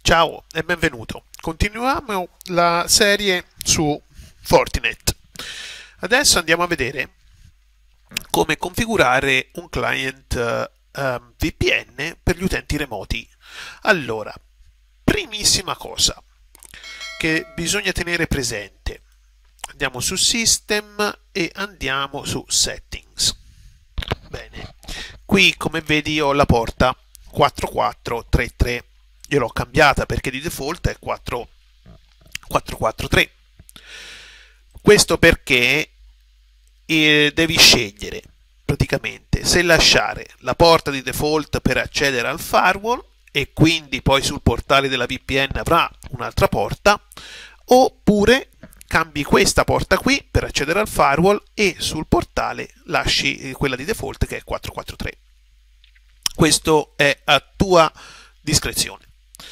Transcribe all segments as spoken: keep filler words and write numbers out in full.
Ciao e benvenuto. Continuiamo la serie su Fortinet. Adesso andiamo a vedere come configurare un client eh, V P N per gli utenti remoti. Allora, primissima cosa che bisogna tenere presente. Andiamo su System e andiamo su Settings. Bene, qui come vedi ho la porta quattro quattro tre tre. Io l'ho cambiata perché di default è quattro quattro tre. Questo perché eh, devi scegliere praticamente se lasciare la porta di default per accedere al firewall e quindi poi sul portale della V P N avrà un'altra porta, oppure cambi questa porta qui per accedere al firewall e sul portale lasci quella di default che è quattro quattro tre. Questo è a tua discrezione.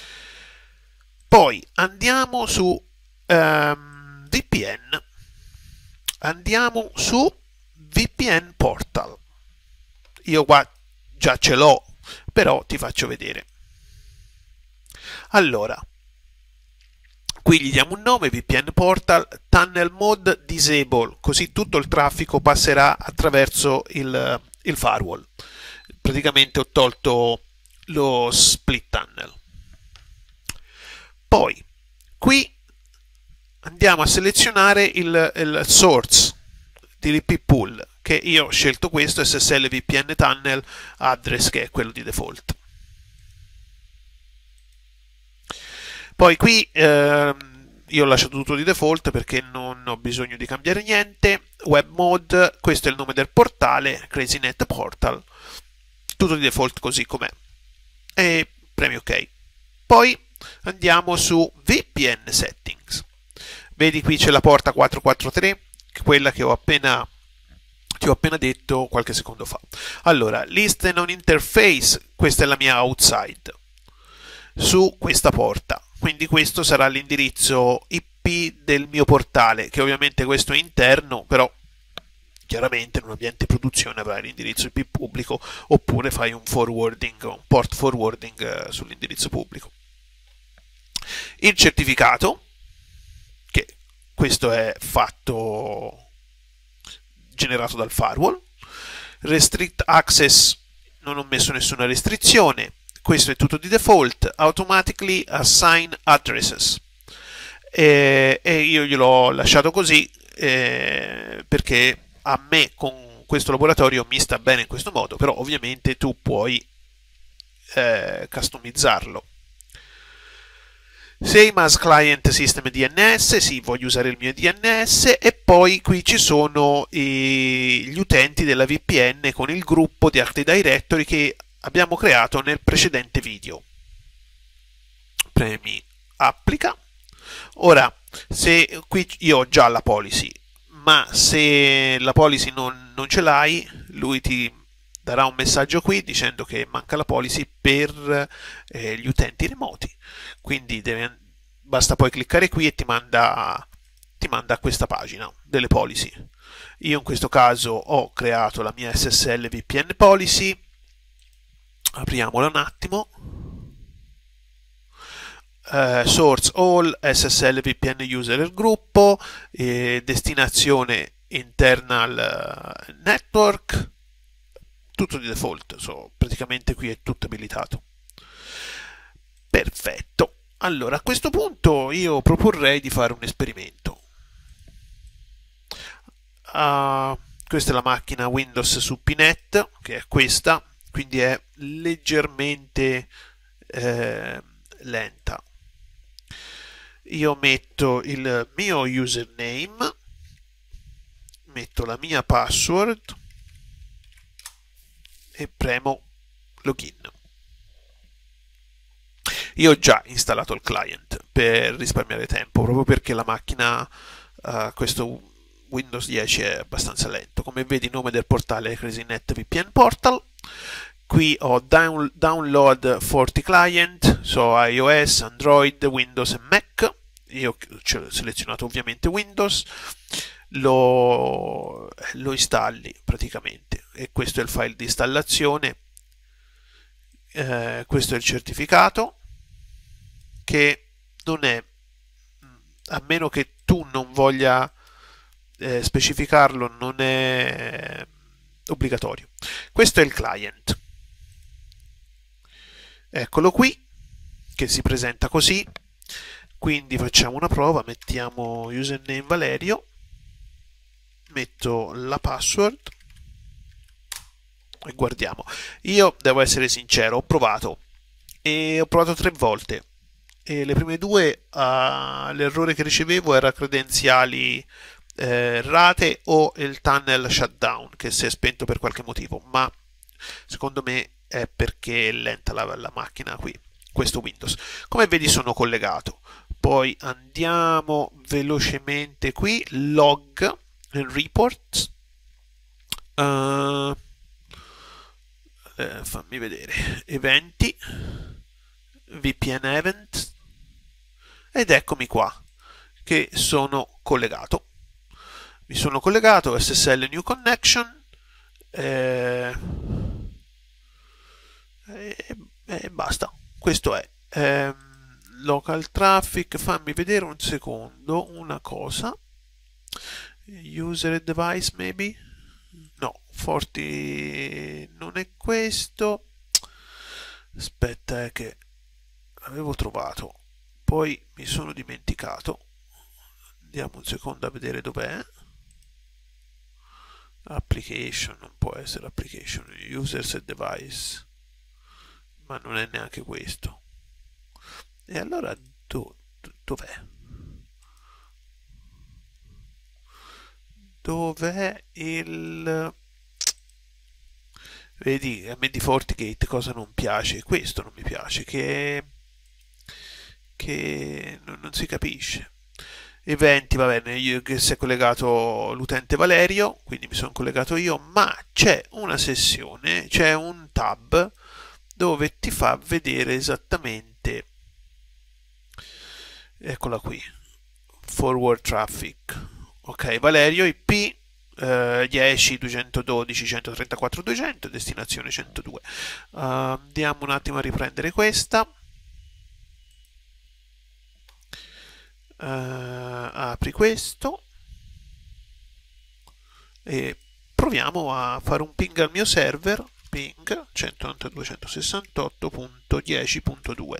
Poi andiamo su um, V P N, andiamo su V P N Portal. Io qua già ce l'ho, però ti faccio vedere. Allora, qui gli diamo un nome, V P N Portal, Tunnel Mode Disable, così tutto il traffico passerà attraverso il, il firewall. Praticamente ho tolto lo split tunnel. Poi qui andiamo a selezionare il, il source di l'I P pool, che io ho scelto questo S S L V P N Tunnel Address, che è quello di default. Poi qui eh, io ho lasciato tutto di default perché non ho bisogno di cambiare niente. Web Mode, questo è il nome del portale, CrazyNet Portal, tutto di default così com'è. E premi ok. Poi andiamo su V P N Settings. Vedi qui c'è la porta quattro quattro tre, quella che ho appena ti ho appena detto qualche secondo fa. Allora, Listen on Interface, questa è la mia outside su questa porta, quindi questo sarà l'indirizzo I P del mio portale, che ovviamente questo è interno, però chiaramente in un ambiente di produzione avrai l'indirizzo I P pubblico, oppure fai un forwarding, un port forwarding sull'indirizzo pubblico. Il certificato, che questo è fatto generato dal firewall. Restrict Access, non ho messo nessuna restrizione, questo è tutto di default. Automatically Assign Addresses, e, e io gliel'ho lasciato così eh, perché a me con questo laboratorio mi sta bene in questo modo, però ovviamente tu puoi eh, customizzarlo. Same as Client System D N S, sì, voglio usare il mio D N S, e poi qui ci sono i, gli utenti della V P N con il gruppo di Active Directory che abbiamo creato nel precedente video. Premi applica. Ora, se qui io ho già la policy, ma se la policy non, non ce l'hai, lui ti darà un messaggio qui dicendo che manca la policy per eh, gli utenti remoti, quindi deve, basta poi cliccare qui e ti manda, ti manda a questa pagina delle policy. Io in questo caso ho creato la mia S S L V P N policy, apriamola un attimo. Uh, source all, S S L V P N user il gruppo, eh, destinazione internal uh, network, tutto di default, so, praticamente qui è tutto abilitato. Perfetto. Allora, a questo punto io proporrei di fare un esperimento. Uh, questa è la macchina Windows su P net, che è questa, quindi è leggermente eh, lenta. Io metto il mio username, metto la mia password e premo login. Io ho già installato il client per risparmiare tempo, proprio perché la macchina, uh, questo Windows dieci è abbastanza lento. Come vedi, il nome del portale è CrazyNet V P N Portal. Qui ho down, download forty client, so iOS, Android, Windows e Mac. Io ho selezionato ovviamente Windows, lo, lo installi praticamente, e questo è il file di installazione. Eh, questo è il certificato, che non è, a meno che tu non voglia eh, specificarlo, non è obbligatorio. Questo è il client, eccolo qui, che si presenta così. Quindi facciamo una prova, mettiamo username Valerio, metto la password e guardiamo. Io devo essere sincero, ho provato e ho provato tre volte e le prime due uh, l'errore che ricevevo era credenziali eh, errate o il tunnel shutdown che si è spento per qualche motivo, ma secondo me è perché è lenta la, la macchina qui, questo Windows. Come vedi sono collegato. Poi andiamo velocemente qui, log, report, uh, eh, fammi vedere, eventi, V P N event, ed eccomi qua che sono collegato. Mi sono collegato, S S L new connection, eh, e, e basta, questo è. Eh, local traffic, fammi vedere un secondo una cosa, user device maybe, no, forty non è questo, aspetta è che avevo trovato poi mi sono dimenticato, andiamo un secondo a vedere dov'è. Application, non può essere application, users e device, ma non è neanche questo. E allora do, dov'è? Dov'è il... Vedi, a me di FortiGate cosa non piace? Questo non mi piace, che, che non, non si capisce. Eventi, va bene, io, che si è collegato l'utente Valerio, quindi mi sono collegato io, ma c'è una sessione, c'è un tab dove ti fa vedere esattamente, eccola qui, forward traffic, ok, Valerio I P eh, dieci duecentododici centotrentaquattro duecento, destinazione centodue. Uh, andiamo un attimo a riprendere questa. Uh, apri questo e proviamo a fare un ping al mio server, ping centonovantadue punto centosessantotto punto dieci punto due.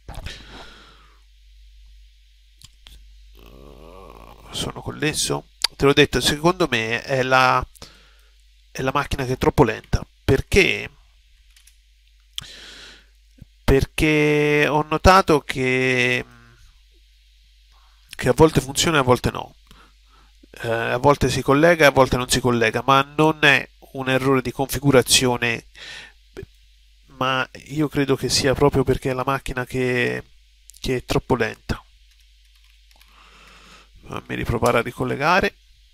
Uh, sono connesso? Te l'ho detto, secondo me è la, è la macchina che è troppo lenta, perché perché ho notato che che a volte funziona e a volte no, eh, a volte si collega e a volte non si collega, ma non è un errore di configurazione, ma io credo che sia proprio perché è la macchina che, che è troppo lenta. Fammi riprovare a ricollegare.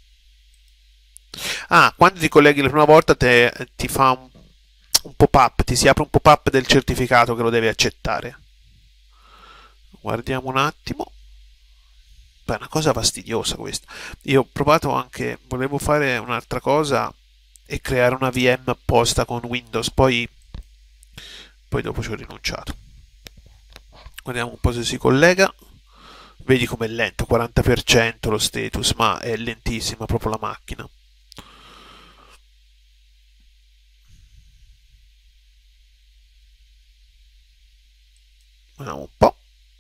Ah, quando ti colleghi la prima volta te, ti fa un, un pop-up, ti si apre un pop-up del certificato che lo devi accettare. Guardiamo un attimo. Beh, è una cosa fastidiosa questa. Io ho provato anche, volevo fare un'altra cosa e creare una V M apposta con Windows, poi, poi dopo ci ho rinunciato. Guardiamo un po' se si collega. Vedi com'è lento, quaranta per cento lo status, ma è lentissima proprio la macchina. Vediamo un po'.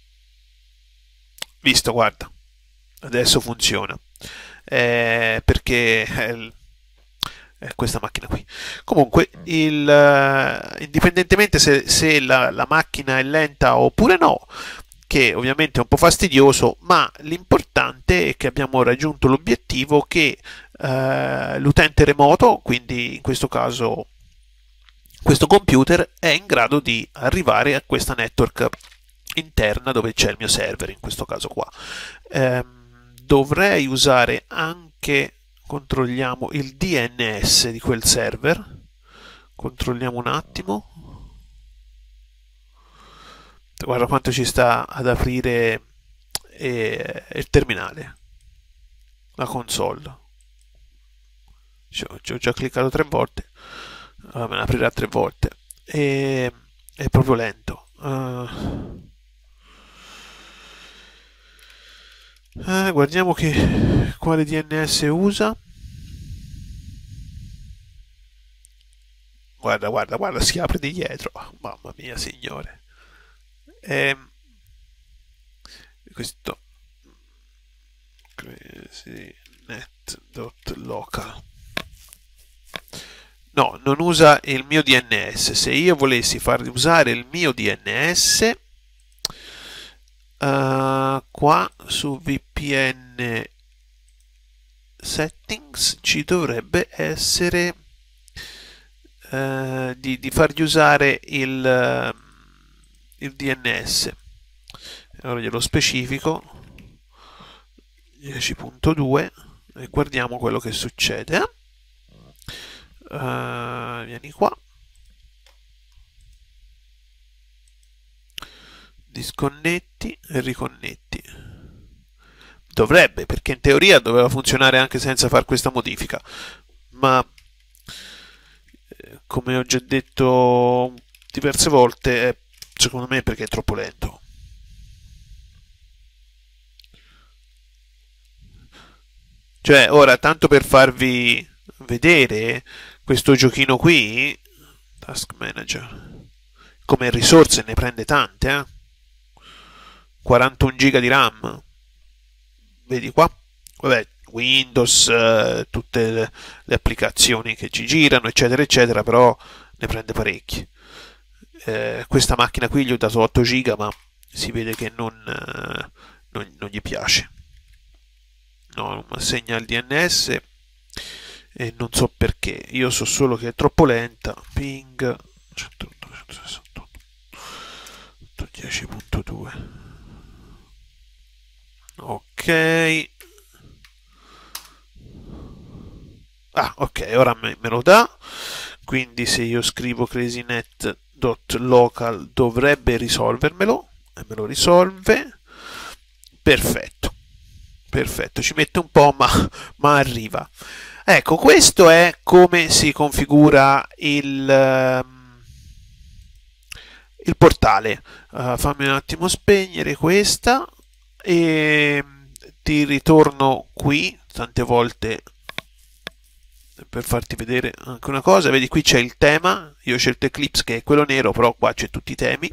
Visto, guarda. Adesso funziona, eh, perché è, è questa macchina qui. Comunque, il, uh, indipendentemente se, se la, la macchina è lenta oppure no, che ovviamente è un po' fastidioso, ma l'importante è che abbiamo raggiunto l'obiettivo che uh, l'utente remoto, quindi in questo caso questo computer, è in grado di arrivare a questa network interna dove c'è il mio server, in questo caso qua. Um, dovrei usare anche, controlliamo il D N S di quel server, controlliamo un attimo, guarda quanto ci sta ad aprire eh, il terminale, la console, ci ho, ci ho già cliccato tre volte, allora me la aprirà tre volte, e, è proprio lento. Uh, Eh, guardiamo che quale D N S usa. Guarda, guarda, guarda, si apre di dietro. Mamma mia, signore. Ehm, questo crazynet.local. No, non usa il mio D N S. Se io volessi far usare il mio D N S, uh, qua su V P N settings ci dovrebbe essere uh, di, di fargli usare il, uh, il D N S. Allora glielo specifico dieci punto due e guardiamo quello che succede. Uh, vieni qua, disconnetti e riconnetti. Dovrebbe, perché in teoria doveva funzionare anche senza fare questa modifica, ma eh, come ho già detto diverse volte, è, secondo me perché è troppo lento. Cioè, ora, tanto per farvi vedere questo giochino qui, Task Manager, come risorse ne prende tante, eh? quarantuno giga di RAM, vedi qua? Vabbè, Windows, eh, tutte le, le applicazioni che ci girano, eccetera, eccetera, però ne prende parecchi. Eh, questa macchina qui gli ho dato otto giga, ma si vede che non, eh, non, non gli piace. No, non mi assegna il D N S e non so perché. Io so solo che è troppo lenta. Ping dieci punto due. Ok. Ah, ok, ora me, me lo dà. Quindi se io scrivo crazynet.local dovrebbe risolvermelo e me lo risolve. Perfetto. Perfetto, ci mette un po', ma, ma arriva. Ecco, questo è come si configura il, il portale. Uh, fammi un attimo spegnere questa e ti ritorno qui tante volte per farti vedere anche una cosa. Vedi, qui c'è il tema, io ho scelto Eclipse che è quello nero, però qua c'è tutti i temi.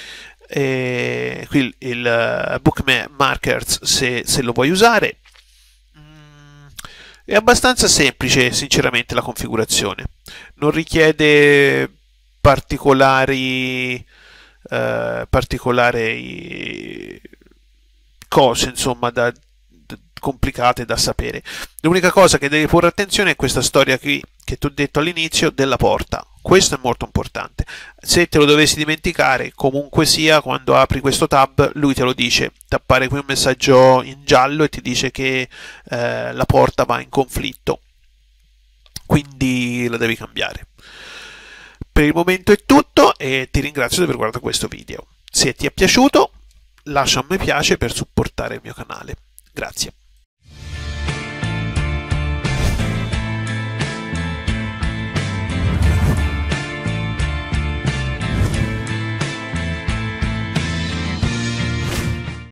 E qui il, il bookmarkers se, se lo vuoi usare. Mm, è abbastanza semplice sinceramente la configurazione, non richiede particolari eh, particolari cose insomma da, da, complicate da sapere. L'unica cosa che devi porre attenzione è questa storia qui che ti ho detto all'inizio della porta. Questo è molto importante. Se te lo dovessi dimenticare, comunque sia, quando apri questo tab, lui te lo dice. Ti appare qui un messaggio in giallo e ti dice che eh, la porta va in conflitto. Quindi la devi cambiare. Per il momento è tutto e ti ringrazio di aver guardato questo video. Se ti è piaciuto, lascia un mi piace per supportare il mio canale. Grazie.